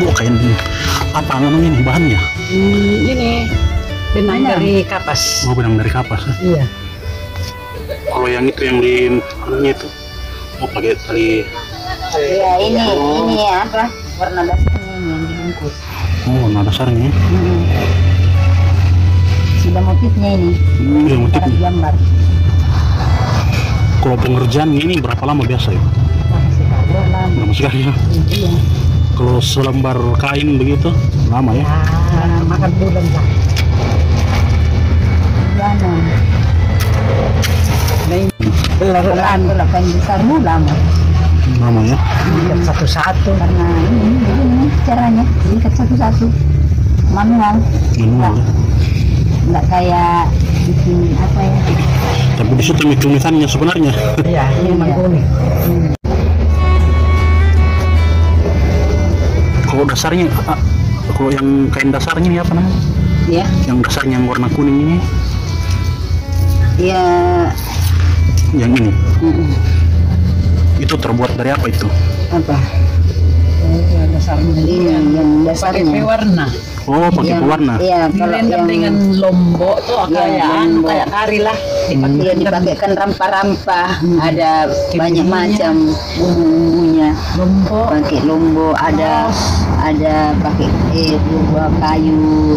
Bu, kain apa namanya ini bahannya? Ini benang dari kapas. Oh, benang dari kapas. Iya. Kalau yang itu yang di mananya itu, oh pakai tali. Iya, ini ya apa? Warna dasarnya ini yang dibungkus. Oh, warna dasarnya. Sudah motifnya ini. Iya, motifnya. Gambar. Kalau pengerjaannya ini berapa lama biasa ya? Lama sekali ya. Iya. Kalau selembar kain begitu lama ya? Makan bulan lah. Bulanan. Belaan Kalau kain besar lama. Lama ya? ikat satu-satu. Karena ini caranya ikat satu-satu. Manual. Manual ya? Nggak kayak bikin apa ya? Tapi di situ tulisannya sebenarnya. Iya, ini kuning. Kalau dasarnya, kalau yang kain dasarnya ini apa namanya? Iya. Yang dasarnya yang warna kuning ini? Iya. Yang ini? Itu terbuat dari apa itu? Apa? Dasarnya Ini yang dasarnya. pakai warna. Oh, pakai pewarna. Iya, kalau Direndam yang dengan lombok tuh kayak lombok. kayak kari lah. Iya, dipakaikan rempah-rempah, ada banyak macam bumbunya. Lombok. Pakai lombok, ada pakai buah kayu.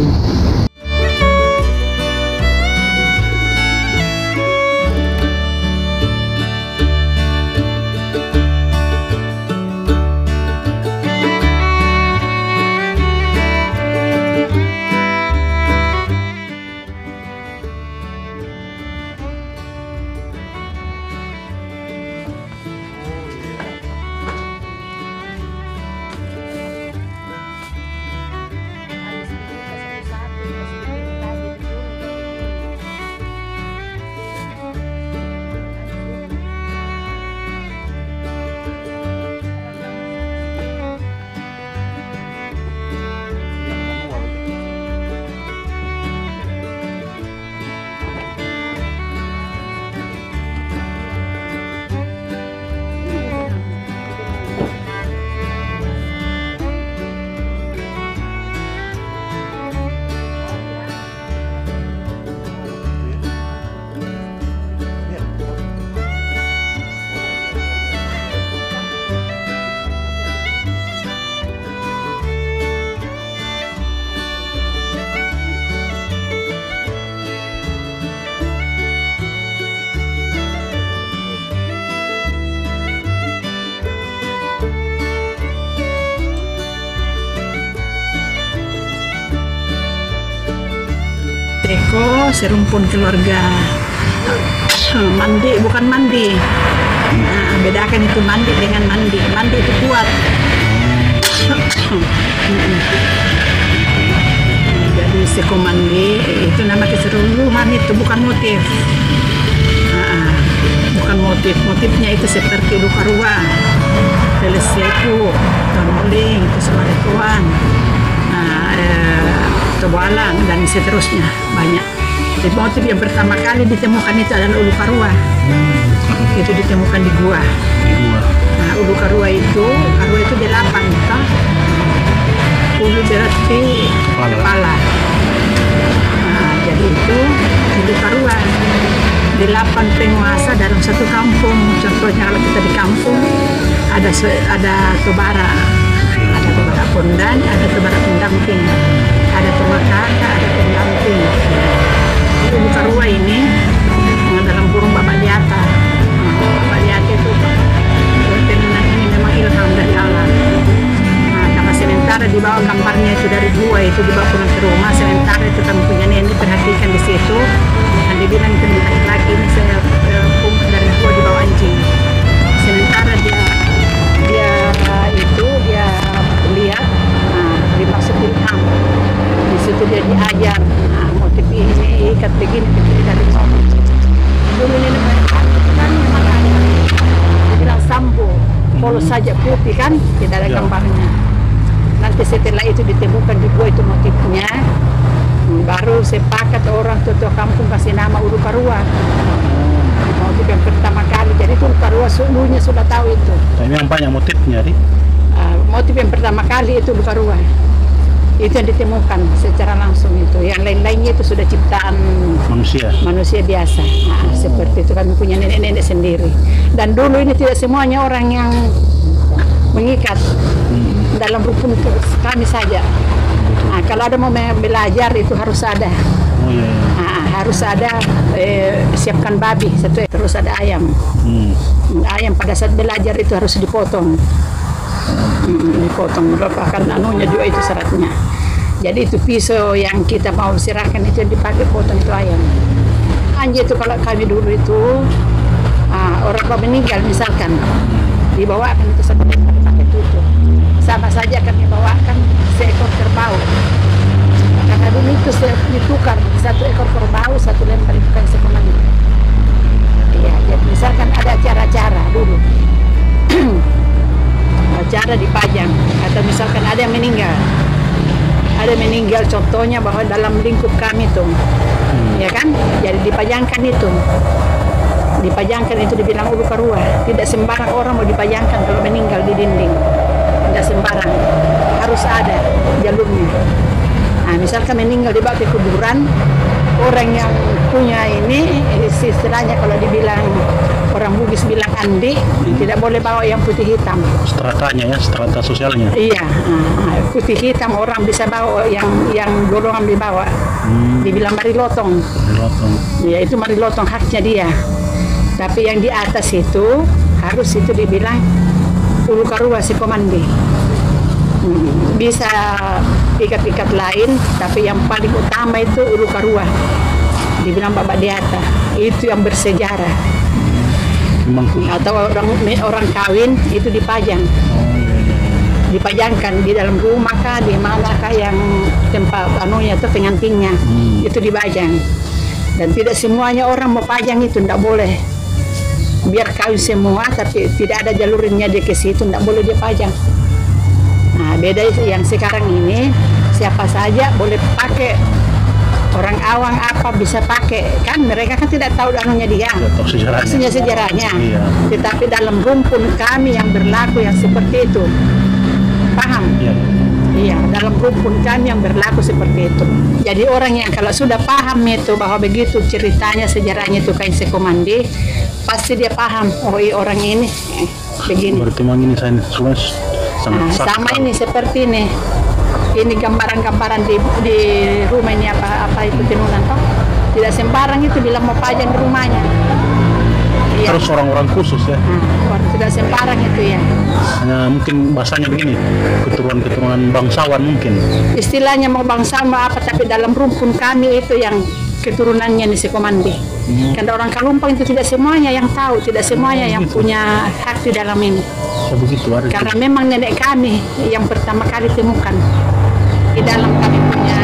Teko serumpun keluarga. Mandi bukan mandi. Nah, bedakan itu mandi dengan mandi. Mandi itu kuat. Jadi seko mandi itu nama keseluruhan, itu bukan motif. Bukan motif. Motifnya itu seperti luka ruang, teleseku, tonoling, itu semua tuan. Tebalang dan seterusnya banyak. Jadi motif yang pertama kali ditemukan itu adalah ulu karua. Itu ditemukan di gua. Nah, ulu karua itu 8 toh. Ulu berarti kepala. Nah, jadi itu ulu karua. 8 penguasa dalam satu kampung. Contohnya kalau kita di kampung ada tobara. Ada tobara pondan, ada tobara pendamping. Ada kakak, ada pendamping. Ulu karua ini dalam burung bapak liata. Bapak liata itu fenomena ini memang ilham dari Allah. Nah, karena sementara di bawah gambarnya itu dari gua itu dibawa pulang ke rumah. Sementara itu kami punya nenek perhatikan di situ. Dan dia bilang ke laki-laki ini saya kumpul dari gua di bawah anjing. Sementara dia lihat, dimaksud ilham. Di situ dia diajar, motif ini ikat begini dari dulu ini kan memang ada dibilang sambo, polos saja putih kan, tidak ada gambarnya. Nanti setelah itu ditemukan di gua itu motifnya, baru sepakat orang tua kampung kasih nama ulu karua. Motif yang pertama kali, jadi itu ulu karua sudah tahu itu. Ini yang banyak motifnya, Ri? motif yang pertama kali itu luka ruah. Itu yang ditemukan secara langsung itu. Yang lain-lainnya itu sudah ciptaan manusia biasa. Nah, seperti itu kami punya nenek-nenek sendiri. Dan dulu ini tidak semuanya orang yang mengikat dalam rukun kami saja. Nah, kalau ada mau belajar itu harus ada. Harus ada siapkan babi satu, terus ada ayam. Ayam pada saat belajar itu harus dipotong. Dipotong merupakan anunya juga itu syaratnya. Jadi itu pisau yang kita mau serahkan itu yang dipakai potong itu ayam. Anjir itu kalau kami dulu itu orang tua meninggal misalkan dibawakan itu satu lembar pakai tutup. Sama saja kami bawakan seekor kerbau. Karena dulu itu ditukar satu ekor kerbau satu lembar itu kan sekomandi. Iya, jadi misalkan ada acara-acara dulu. Acara dipajang atau misalkan ada yang meninggal contohnya bahwa dalam lingkup kami tuh ya kan, jadi dipajangkan itu dibilang ulu karuah. Tidak sembarang orang mau dipajangkan kalau meninggal di dinding, tidak sembarang, harus ada jalurnya. Nah, misalkan meninggal dibawa ke kuburan, orang yang punya ini istilahnya kalau dibilang orang Bugis bilang andi, tidak boleh bawa yang putih hitam. Stratanya ya, strata sosialnya. Iya, putih hitam orang bisa bawa yang golongan dibawa. Dibilang marilotong. Ya itu marilotong haknya dia. Tapi yang di atas itu harus itu dibilang ulu karuah si komandi. Bisa ikat-ikat lain, tapi yang paling utama itu ulu karuah. Dibilang Bapak Diata, itu yang bersejarah. Atau orang kawin itu dipajangkan di dalam rumah kah, di manakah yang tempat anunya itu pengantinnya itu dipajang. Dan tidak semuanya orang mau pajang itu, tidak boleh. Biar kawin semua tapi tidak ada jalurnya dia ke situ, tidak boleh dia pajang. Nah, beda yang sekarang ini siapa saja boleh pakai. Orang awang apa bisa pakai kan, mereka kan tidak tahu anunya dia, sejarahnya. Iya. Tetapi dalam rumpun kami yang berlaku yang seperti itu, paham? Iya, dalam rumpun kami yang berlaku seperti itu. Jadi orang yang kalau sudah paham itu bahwa begitu ceritanya sejarahnya itu kain sekomandi, pasti dia paham. Oh iya orang ini begini. Berarti memang ini sangat sama ini seperti ini. Ini gambaran-gambaran di rumah ini apa itu tenunan toh, tidak sembarang itu bilang mau pajang di rumahnya. Iya. Terus orang-orang khusus ya. Tidak sembarang itu ya. Hanya mungkin bahasanya begini, keturunan bangsawan mungkin. Istilahnya mau bangsawan mau apa, tapi dalam rumpun kami itu yang keturunannya di Sekomandi. Karena orang Kalumpang itu tidak semuanya yang tahu, tidak semuanya yang punya hak di dalam ini. Oh begitu. Karena memang nenek kami yang pertama kali temukan di dalam kami punya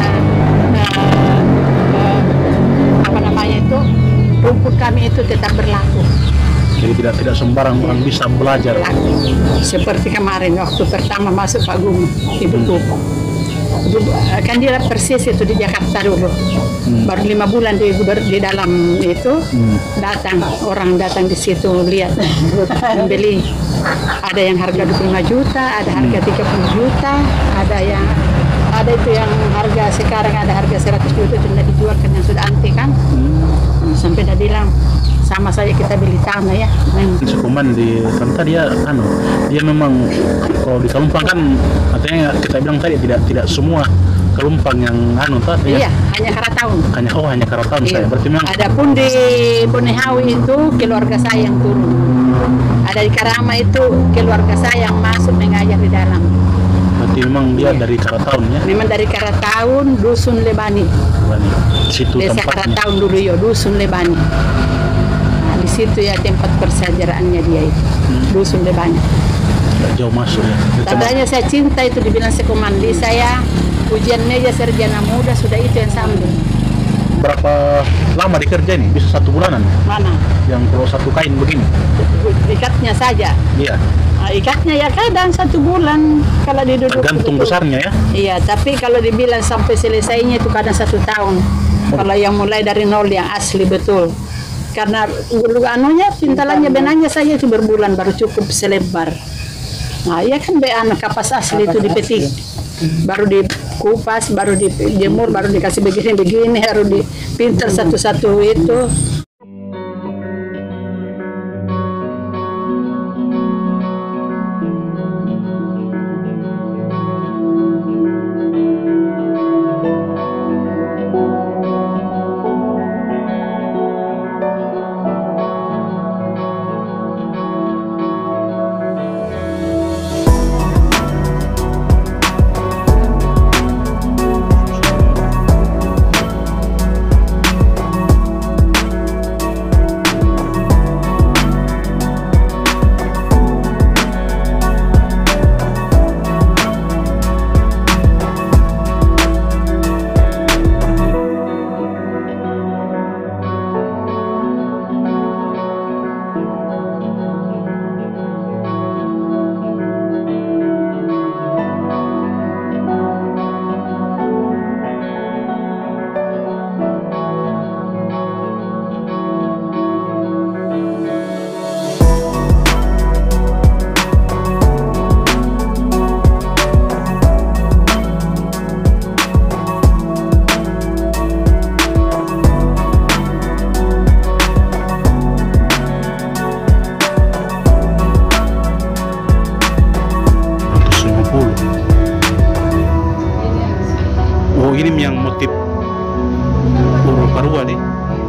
rumput kami itu tetap berlaku. Jadi tidak sembarang orang bisa belajar. Seperti kemarin waktu pertama masuk Pak Gung, ibuku kan dia persis itu di Jakarta dulu. Baru 5 bulan di dalam itu datang orang datang di situ lihat membeli. Ada yang harga 25 juta, ada harga 30 juta, ada itu yang harga sekarang ada harga 100 juta itu tidak dijual kan yang sudah antik kan. Sampai dia bilang sama saja kita beli tanah ya. Sekuman di Kanta dia memang kalau di Kalumpang kan artinya kita bilang tadi tidak semua Kalumpang yang tadi iya, hanya Karataun. Hanya Karataun iya. Saya berarti memang. Adapun di Bonehawi itu keluarga saya yang turun. Ada di Karama itu keluarga saya yang masuk mengajar di dalam. Berarti memang dia dari Karataun ya? Memang dari Karataun, Dusun Lebani. Situ Desa Karataun dulu ya, Dusun Lebani. Nah, di situ ya tempat persejarahannya dia itu, Dusun Lebani. Tidak jauh masuk ya? Tandanya saya cinta itu dibilang sekomandi, saya ujian meja sarjana muda sudah itu yang sambung. Berapa lama dikerja ini? Bisa 1 bulanan? Mana? Yang kalau satu kain begini? Ikatnya saja? Iya. Nah, ikatnya ya kadang 1 bulan kalau diduduk. Tergantung besarnya ya? Iya, tapi kalau dibilang sampai selesainya itu kadang 1 tahun. Kalau yang mulai dari nol yang asli betul. Karena anunya pintalannya benangnya saja itu berbulan baru cukup selebar. Nah, iya kan anak kapas asli itu dipetik. Baru dikupas, baru dijemur, baru dikasih begini-begini, harus dipinter satu-satu itu. Oh, ini yang motif ulu parua nih.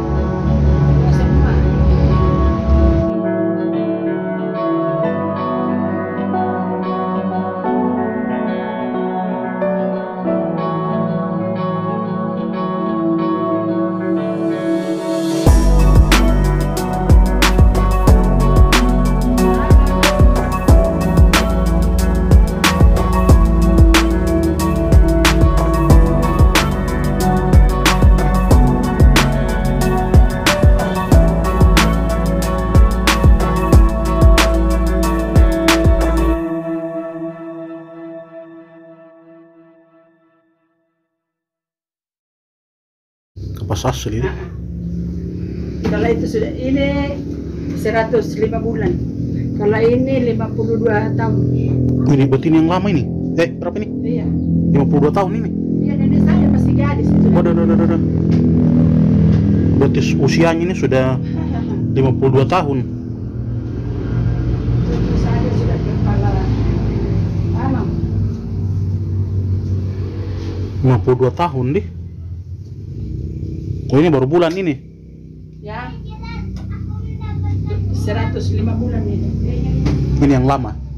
Kapas asli nih. Kalau itu sudah ini 105 bulan. Kalau ini 52 tahun. Ini berarti ini yang lama ini. Berapa ini? Iya. 52 tahun ini. Iya, nenek saya masih gadis itu. Waduh. Berarti usianya ini sudah 52 tahun. Itu saya sudah kepala tanam. 52 tahun deh. Oh, ini baru bulan ini. Ya. 105 bulan ini. Ini yang lama.